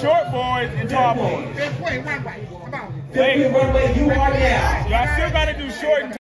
short boys and tall boys. Wait, Runway. Come on. Runway, you are now. Y'all still gotta do short and